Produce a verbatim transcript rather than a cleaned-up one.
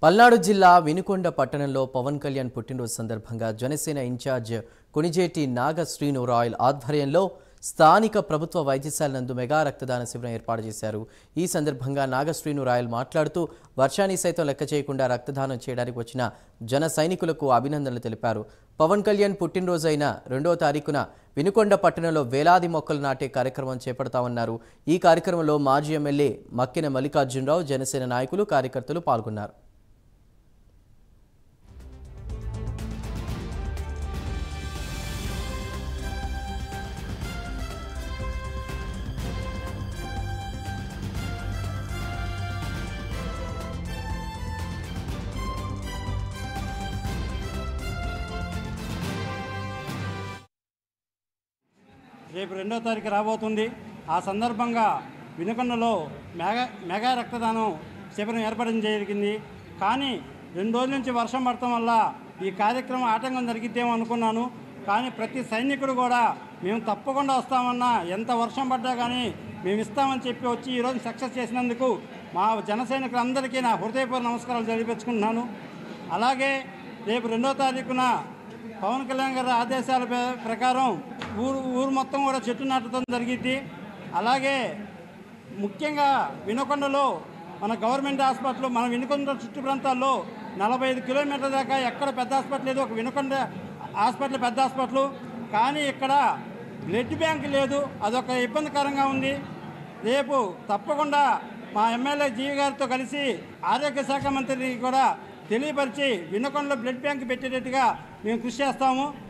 పల్నాడు జిల్లా వినుకొండ పట్టణంలో పవన్ కళ్యాణ్ పుట్టినరోజు సందర్భంగా జనసేన ఇన్ఛార్జ్ కొణిజేటి నాగ శ్రీను రాయల్ ఆధ్వర్యంలో స్థానిక ప్రభుత్వ వైద్యశాల నందు మెగా రక్తదాన శిబిరం ఏర్పాటు చేశారు। ఈ సందర్భంగా నాగ శ్రీను రాయల్ మాట్లాడుతూ వర్షాన్ని సైతం లెక్క చేయకుండా రక్తదానం చేయడానికి వచ్చిన జన సైనికులకు అభినందనలు తెలిపారు। పవన్ కళ్యాణ్ పుట్టినరోజు అయిన రెండవ తారీఖున వినుకొండ పట్టణంలో వేలాది మొక్కలు నాటే కార్యక్రమం చేపడతామన్నారు। ఈ కార్యక్రమంలో మాజీ ఎమ్మెల్యే మక్కిన మల్లికార్జునరావు, జనసేన నాయకులు, కార్యకర్తలు పాల్గొన్నారు। రేపు రెండో తారీఖు రాబోతుంది। ఆ సందర్భంగా వినుకొండలో మెగా మెగా రక్తదానం శిబిరం ఏర్పడడం జరిగింది। కానీ రెండు రోజుల నుంచి వర్షం పడటం వల్ల ఈ కార్యక్రమం ఆటంకం జరిగిద్దేమో అనుకున్నాను। కానీ ప్రతి సైనికుడు కూడా మేము తప్పకుండా వస్తామన్నా, ఎంత వర్షం పడ్డా కానీ మేము ఇస్తామని చెప్పి వచ్చి ఈరోజు సక్సెస్ చేసినందుకు మా జన సైనికులందరికీ నా హృదయపూర్వక నమస్కారాలు తెలియపరుచుకుంటున్నాను। అలాగే రేపు రెండో తారీఖున పవన్ కళ్యాణ్ గారి ఆదేశాల ప్రకారం ఊరు ఊరు మొత్తం కూడా చెట్టు నాటడం జరిగింది। అలాగే ముఖ్యంగా వినుకొండలో మన గవర్నమెంట్ హాస్పిటల్, మన వినుకొండ చుట్టు ప్రాంతాల్లో నలభై ఐదు కిలోమీటర్ల దాకా ఎక్కడ పెద్ద హాస్పిటల్ లేదు। ఒక వినుకొండ హాస్పిటల్ పెద్ద హాస్పిటల్, కానీ ఇక్కడ బ్లడ్ బ్యాంక్ లేదు, అదొక ఇబ్బందికరంగా ఉంది। రేపు తప్పకుండా మా ఎమ్మెల్యే జీవి గారితో కలిసి ఆరోగ్య శాఖ మంత్రికి కూడా తెలియపరిచి వినుకొండలో బ్లడ్ బ్యాంక్ పెట్టేటట్టుగా మేము కృషి చేస్తాము।